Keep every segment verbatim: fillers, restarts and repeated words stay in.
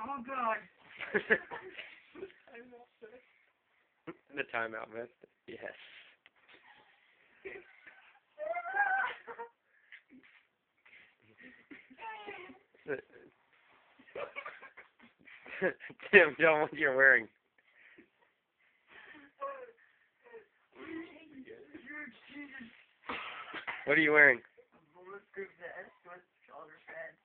Oh God. The timeout vest. Yes. Tim, tell 'em what you're wearing. What are you wearing? A bulletproof vest with shoulder pads.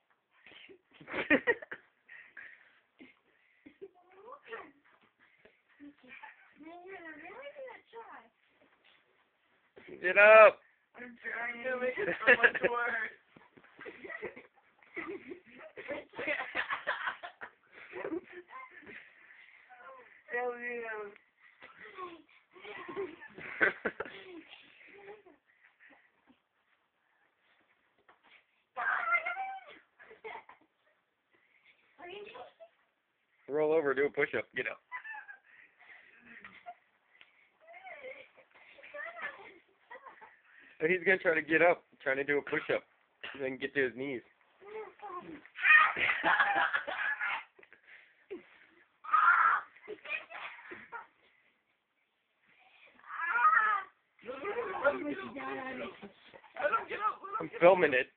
Get up! I'm trying to make it so much worse. Hell yeah. Roll over, do a push-up, get up. He's gonna try to get up, trying to do a push-up, and then get to his knees. I'm filming it.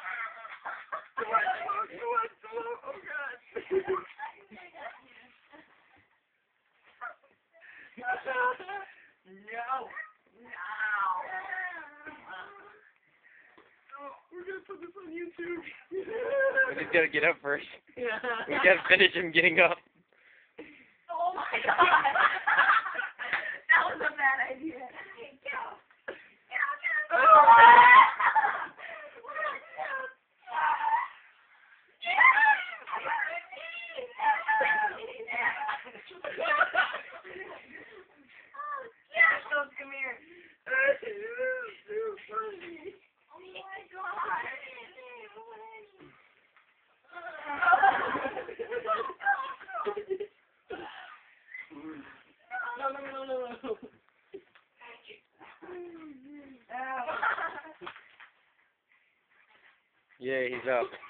No. We're gonna put this on YouTube. We just gotta get up first. Yeah. We gotta finish him getting up. Oh my God. That was a bad idea. Come here. No, no, no, no, no. Yeah, he's up.